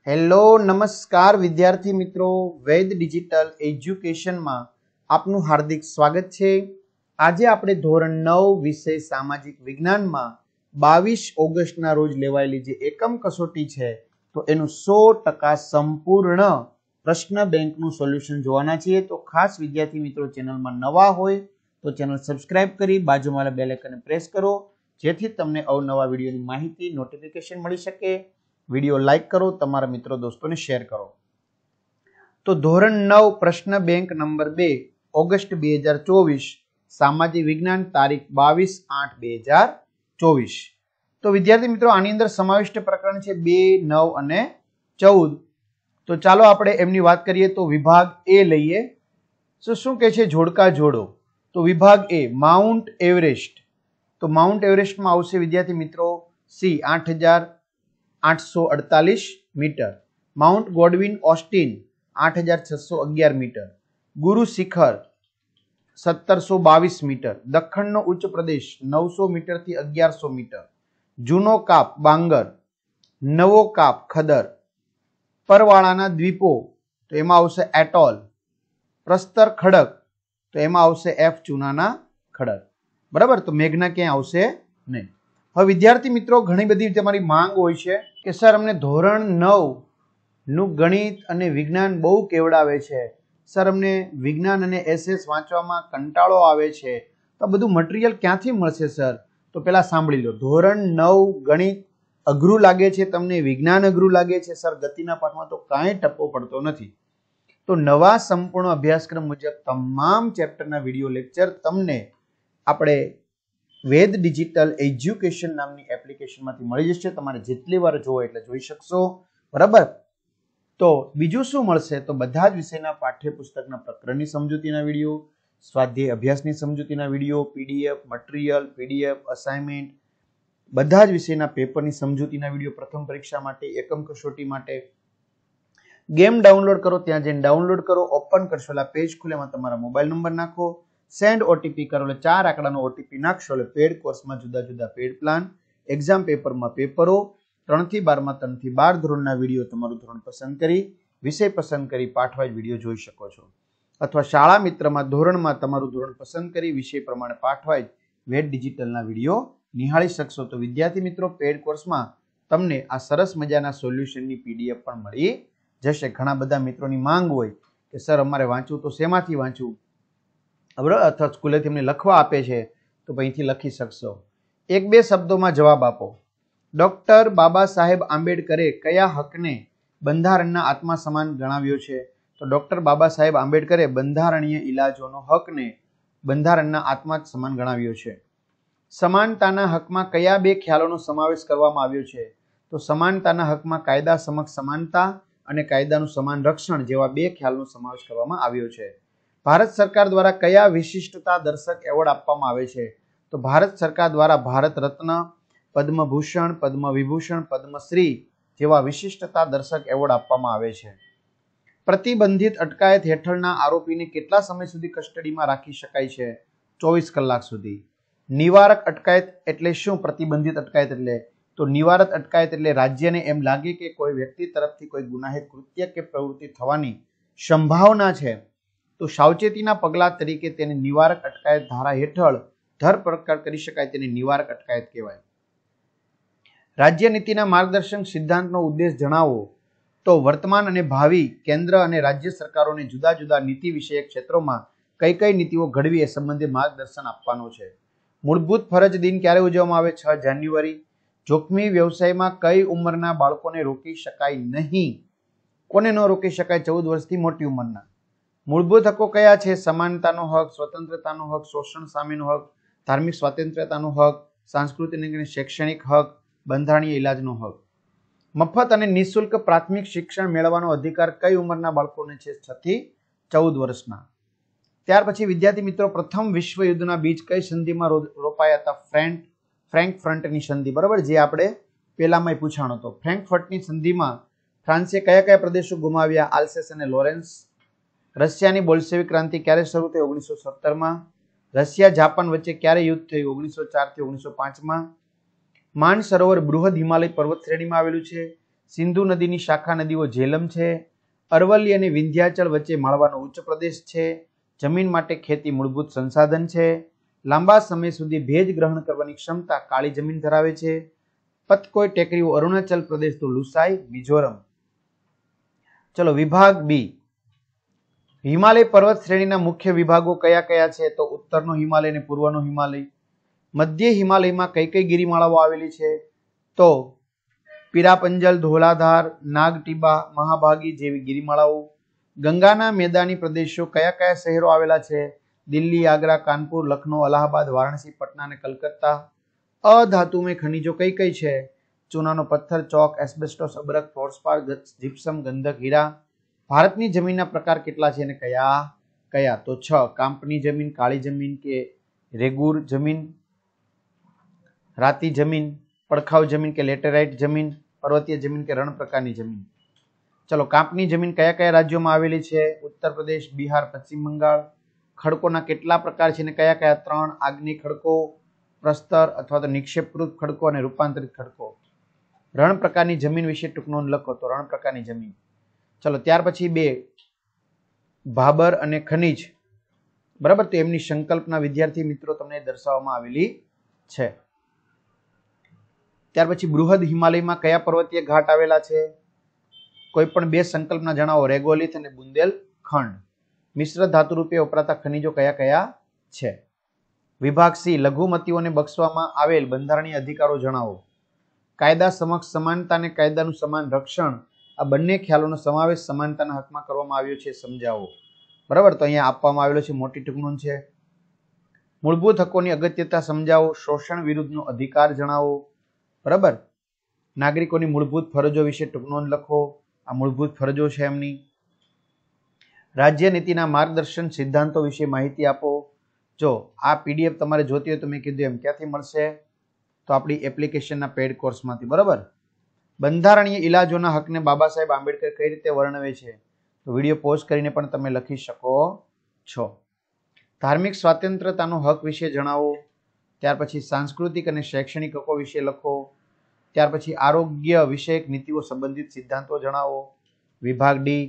Hello નમસ્કાર વિદ્યાર્થી મિત્રો, વૈદ ડિજિટલ એજ્યુકેશનમાં આપનું હાર્દિક સ્વાગત છે। આજે આપણે ધોરણ 9 વિષય સામાજિક વિજ્ઞાનમાં 22 ઓગસ્ટના રોજ લેવાયેલી જે એકમ કસોટી છે તો એનું 100% સંપૂર્ણ પ્રશ્ન બેંકનું સોલ્યુશન જોવાના છીએ। તો ખાસ વિદ્યાર્થી મિત્રો ચેનલમાં નવા હોય તો ચેનલ સબસ્ક્રાઇબ કરી બાજુમાં બેલ આઇકનને પ્રેસ કરો જેથી તમને અવનવા વિડીયોની માહિતી નોટિફિકેશન મળી શકે। વિડીયો લાઈક કરો, તમારા મિત્રો દોસ્તોને શેર કરો। તો ધોરણ 9 પ્રશ્ન બેંક નંબર 2 ઓગસ્ટ 2024 સામાજિક વિજ્ઞાન તારીખ 22/8/2024। તો વિદ્યાર્થી મિત્રો આની અંદર સમાવિષ્ટ પ્રકરણ છે 2, 9 અને 14। તો ચાલો આપણે એમની વાત કરીએ। તો વિભાગ એ લઈએ। તો શું કહે છે? જોડકા જોડો। તો વિભાગ એ માઉન્ટ એવરેસ્ટ। તો માઉન્ટ એવરેસ્ટમાં આવશે વિદ્યાર્થી મિત્રો C 8,848 metre, Mount Godwin Austen 8,611 metre, Guru Shikhar 1,722 metre, દખણનો ઉચ્ચ પ્રદેશ 900 મીટર થી 1100 મીટર, જૂનો કાપ બાંગર, નવો કાપ ખદર, પરવાળાના દ્વીપો તો એમાં આવશે એટોલ, પ્રસ્તર ખડક તો એમાં આવશે એફ ચૂનાના ખડક। બરાબર, તો મેઘના ક્યાંય આવશે નહીં। હવે વિદ્યાર્થી મિત્રો ઘણી બધી તમારી માંગ હોય છે કે સર અમને ધોરણ 9 નું ગણિત અને વિજ્ઞાન બહુ કેવડાવે છે, સર અમને વિજ્ઞાન અને એસએસ વાંચવામાં કંટાળો આવે છે, તો આ બધું મટીરિયલ ક્યાંથી મળશે સર? તો પહેલા સાંભળી લો, ધોરણ 9 ગણિત અઘરું લાગે છે તમને, વિજ્ઞાન અઘરું લાગે છે સર, ગતિના પાઠમાં તો કાંઈ ટપ્પો પડતો નથી। તો નવા સંપૂર્ણ અભ્યાસક્રમ મુજબ તમામ ચેપ્ટરના વિડીયો લેક્ચર તમને આપણે વેદ ડિજિટલ એજ્યુકેશન નામની એપ્લિકેશનમાંથી મળી જશે। તમારે જેટલી વાર જોવો એટલે જોઈ શકશો। બરાબર, તો બીજું શું મળશે? તો બધા જ વિષયના પાઠ્યપુસ્તકના પ્રકરણની સમજૂતીના વિડીયો, સ્વાધ્યાય અભ્યાસની સમજૂતીના video, PDF material, PDF assignment, બધા જ વિષયના પેપરની સમજૂતીના વિડીયો પ્રથમ પરીક્ષા માટે, એકમ કસોટી માટે। ગેમ ડાઉનલોડ કરો, ત્યાં જઈને ડાઉનલોડ કરો, ઓપન કરશો એટલે પેજ ખુલે, એમાં તમારા મોબાઈલ નંબર નાખો, સેન્ડ ઓટીપી કરો એટલે 4 આંકડાનો ઓટીપી નાખશો એટલે પેડ કોર્સમાં જુદા જુદા પેડ પ્લાન, એક્ઝામ પેપરમાં પેપરો, 3 થી 12 માં 3 થી 12 ધોરણના વિડીયો તમારું ધોરણ પસંદ કરી, વિષય પસંદ કરી પાઠવાઇઝ વિડીયો જોઈ શકો છો। અથવા શાળા મિત્રમાં ધોરણમાં તમારું ધોરણ પસંદ કરી વિષય પ્રમાણે પાઠવાઇઝ વેદ ડિજિટલના વિડીયો નિહાળી શકશો। તો વિદ્યાર્થી મિત્રો પેડ કોર્સમાં તમને આ સરસ મજાના સોલ્યુશનની પીડીએફ પણ મળી જશે। ઘણા બધા મિત્રોની માંગ હોય કે સર અમારે વાંચવું તો શેમાંથી વાંચવું, અથવા સ્કૂલેથી અમને લખવા આપે છે તો અહીંથી લખી શકશો। 1-2 શબ્દોમાં જવાબ આપો। ડોક્ટર બાબા સાહેબ આંબેડકરે કયા હકને બંધારણના આત્મા સમાન ગણાવ્યો છે? તો ડોક્ટર બાબા સાહેબ આંબેડકરે બંધારણીય ઇલાજોનો હકને બંધારણના આત્મા સમાન ગણાવ્યો છે। સમાનતાના હકમાં કયા 2 ખ્યાલોનો સમાવેશ કરવામાં આવ્યો છે? તો સમાનતાના હકમાં કાયદા સમક્ષ સમાનતા અને કાયદાનું સમાન રક્ષણ જેવા 2 ખ્યાલનો સમાવેશ કરવામાં આવ્યો છે। ભારત સરકાર દ્વારા કયા વિશિષ્ટતા દર્શક એવોર્ડ આપવામાં આવે છે? તો ભારત સરકાર દ્વારા ભારત રત્ન, પદ્મભૂષણ, પદ્મ વિભૂષણ, પદ્મશ્રી જેવા વિશિષ્ટતા દર્શક એવોર્ડ આપવામાં આવે છે। પ્રતિબંધિત અટકાયત હેઠળના આરોપીને કેટલા સમય સુધી કસ્ટડીમાં રાખી શકાય છે? 24 કલાક સુધી। નિવારક અટકાયત એટલે શું? પ્રતિબંધિત અટકાયત એટલે તો નિવારક અટકાયત એટલે રાજ્યને એમ લાગે કે કોઈ વ્યક્તિ તરફથી કોઈ ગુનાહિત કૃત્ય કે પ્રવૃત્તિ થવાની સંભાવના છે તો સાવચેતીના પગલા તરીકે તેને નિવારક અટકાયત ધારા હેઠળ ધરપકડ કરી શકાય, તેને નિવારક અટકાયત કહેવાય। રાજ્ય નીતિના માર્ગદર્શક સિદ્ધાંતનો ઉદ્દેશ જણાવો। તો વર્તમાન અને ભાવિ કેન્દ્ર અને રાજ્ય સરકારોને જુદા જુદા નીતિ વિષયક ક્ષેત્રોમાં કઈ કઈ નીતિઓ ઘડવી એ સંબંધે માર્ગદર્શન આપવાનો છે। મૂળભૂત ફરજ દિન ક્યારે ઉજવવામાં આવે? 6 જાન્યુઆરી। જોખમી વ્યવસાયમાં કઈ ઉંમરના બાળકોને રોકી શકાય નહીં? કોને ન રોકી શકાય? 14 વર્ષથી મોટી ઉંમરના। મૂળભૂત હકો કયા છે? સમાનતાનો હક, સ્વતંત્રતાનો હક, શોષણ સામેનો હક, ધાર્મિક સ્વાતંત્ર્યતાનો હક, સાંસ્કૃતિક અને શૈક્ષણિક હક, બંધારણીય ઇલાજનો હક। મફત અને નિઃશુલ્ક પ્રાથમિક શિક્ષણ મેળવવાનો અધિકાર કઈ ઉંમરના બાળકોને છે? 6 થી 14 વર્ષના। ત્યાર પછી વિદ્યાર્થી મિત્રો પ્રથમ વિશ્વ યુદ્ધના બીજ કઈ સંધિમાં રોપાયા હતા? ફ્રેન્કફર્ટની સંધિ। બરાબર, જે આપણે પેલામાં પૂછાણો હતો। ફ્રેન્કફર્ટની સંધિમાં ફ્રાન્સે કયા કયા પ્રદેશો ગુમાવ્યા? આલ્સેસ અને લોરેન્સ। રશિયાની બોલ્શેવિક ક્રાંતિ ક્યારે શરૂ થઈ? 1917માં। રશિયા જાપાન વચ્ચે ક્યારે યુદ્ધ થયું? 1904 થી 1905માં। માન સરોવર બૃહદ હિમાલય પર્વત શ્રેણીમાં આવેલું છે। સિંધુ નદીની શાખા નદીઓ ઝેલમ છે. અરવલ્લી અને વિંધ્યાચલ વચ્ચે માળવાનો ઉચ્ચ પ્રદેશ છે. જમીન માટે ખેતી મૂળભૂત સંસાધન છે. લાંબા સમય સુધી ભેજ ગ્રહણ કરવાની ક્ષમતા કાળી જમીન ધરાવે છે. પતકોઈ ટેકરીઓ અરુણાચલ પ્રદેશ તો લુસાઈ મિઝોરમ. ચલો વિભાગ બી. હિમાલય પર્વત શ્રેણીના મુખ્ય વિભાગો કયા કયા છે? તો ઉત્તરનો હિમાલય અને પૂર્વનો હિમાલય. મધ્ય હિમાલયમાં કઈ કઈ ગિરિમાળાઓ આવેલી છે? તો પીરાપંજલ, ધોલાધાર, નાગટીબા, મહાભાગી જેવી ગિરિમાળાઓ. ગંગાના મેદાની પ્રદેશો કયા કયા શહેરો આવેલા છે? દિલ્હી, આગ્રા, કાનપુર, લખનૌ, અલ્હાબાદ, વારાણસી, પટના અને કલકત્તા. અધાતુમય ખનિજો કઈ કઈ છે? ચૂનાનો પથ્થર, ચોક, એસ્બેસ્ટોસ, અબરખ, ફ્લોરસ્પાર, જીપ્સમ, ગંધક, હીરા. ભારતની જમીનના પ્રકાર કેટલા છે અને કયા કયા? તો 6. કાંપની જમીન, કાળી જમીન કે રેગુર જમીન, રાતી જમીન, પડખાવ જમીન કે લેટેરાઇટ જમીન, પર્વતીય જમીન કે રણ પ્રકારની જમીન. ચલો કાંપની જમીન કયા કયા રાજ્યોમાં આવેલી છે? ઉત્તર પ્રદેશ, બિહાર, પશ્ચિમ બંગાળ. ખડકોના કેટલા પ્રકાર છે અને કયા કયા? 3. આગ્નેય ખડકો, પ્રસ્તર અથવા તો નિક્ષેપકૃત ખડકો અને રૂપાંતરિત ખડકો. રણ પ્રકારની જમીન વિશે ટૂંક નોંધ લખો. તો રણ પ્રકારની જમીન. ચલો ત્યાર પછી 2. ભાબર અને ખનિજ. બરાબર, તો એમની સંકલ્પના વિદ્યાર્થી મિત્રો તમને દર્શાવવામાં આવેલી છે. ત્યાર પછી બૃહદ હિમાલયમાં કયા પર્વતીય ઘાટ આવેલા છે? કોઈ પણ 2 સંકલ્પના જણાવો. રેગોલિથ અને બુંદેલખંડ. મિશ્ર ધાતુ રૂપે વપરાતા ખનિજો કયા કયા છે? વિભાગ સી. લઘુમતીઓને બક્ષવામાં આવેલ બંધારણીય અધિકારો જણાવો. કાયદા સમક્ષ સમાનતા અને કાયદાનું સમાન રક્ષણ, આ બંને ખ્યાલોનો સમાવેશ સમાનતાના હકમાં કરવામાં આવ્યો છે, સમજાવો. બરાબર, તો અહીંયા આપવામાં આવેલો છે, મોટી ટૂંક નોંધ છે. મૂળભૂત હકોની અગત્યતા સમજાવો. શોષણ વિરુદ્ધનો અધિકાર જણાવો. બરાબર, નાગરિકોની મૂળભૂત ફરજો વિશે ટૂંક નોંધ લખો. આ મૂળભૂત ફરજો છે એમની. રાજ્ય નીતિના માર્ગદર્શન સિદ્ધાંતો વિશે માહિતી આપો. જો આ પીડીએફ તમારે જોતી હોય તો મેં કીધું એમ ક્યાંથી મળશે? તો આપણી એપ્લિકેશનના પેડ કોર્સમાંથી. બરાબર. બંધારણીય ઇલાજોના હકને બાબા સાહેબ આંબેડકર કઈ રીતે વર્ણવે છે? તો વિડીયો પોઝ કરીને પણ તમે લખી શકો છો. ધાર્મિક સ્વાતંત્રતાનો હક વિશે જણાવો. ત્યાર પછી સાંસ્કૃતિક અને શૈક્ષણિક હકો વિશે લખો. ત્યાર પછી આરોગ્ય વિષયક નીતિઓ સંબંધિત સિદ્ધાંતો જણાવો. વિભાગ ડી.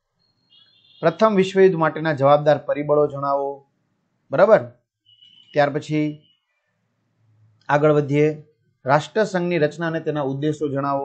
પ્રથમ વિશ્વયુદ્ધ માટેના જવાબદાર પરિબળો જણાવો. બરાબર. ત્યાર પછી આગળ વધીએ. રાષ્ટ્રસંઘની રચના અને તેના ઉદ્દેશો જણાવો.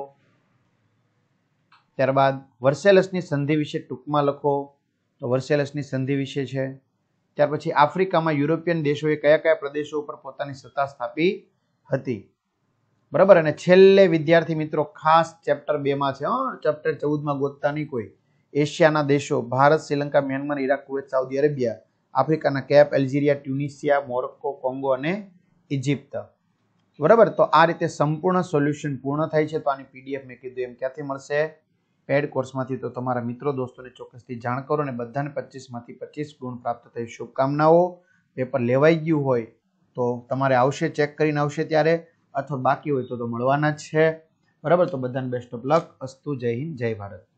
ત્યારબાદ વર્સેલસની સંધિ વિશે ટૂંકમાં લખો. તો વર્સેલસની સંધિ વિશે છે. ત્યાર પછી આફ્રિકામાં યુરોપિયન દેશોએ કયા કયા પ્રદેશો ઉપર પોતાની સત્તા સ્થાપી હતી? બરાબર. અને છેલ્લે વિદ્યાર્થી મિત્રો ખાસ ચેપ્ટર 2 માં છે, ચેપ્ટર 14 માં ગોતતા નહીં કોઈ. એશિયાના દેશો Bharat, Sri Lanka, Myanmar, Iraq, Kuwait, Saudi Arabia. આફ્રિકાના Cape, Algeria, Tunisia, Morocco, Congo અને ઇજિપ્ત. બરાબર. તો આ રીતે સંપૂર્ણ સોલ્યુશન પૂર્ણ થાય છે. તો આની પીડીએફ મેં કીધું એમ ક્યાંથી મળશે? પેડ કોર્સમાંથી. તો તમારા મિત્રો દોસ્તોને ચોક્કસથી જાણ કરો અને બધાને 25 માંથી 25 ગુણ પ્રાપ્ત થઈ શુભકામનાઓ. પેપર લેવાઈ ગયું હોય તો તમારે આવશે, ચેક કરીને આવશે ત્યારે, અથવા બાકી હોય તો મળવાના જ છે. બરાબર. તો બધાને બેસ્ટ ઓફ લક. અસ્તુ. જય હિન્દ, જય ભારત.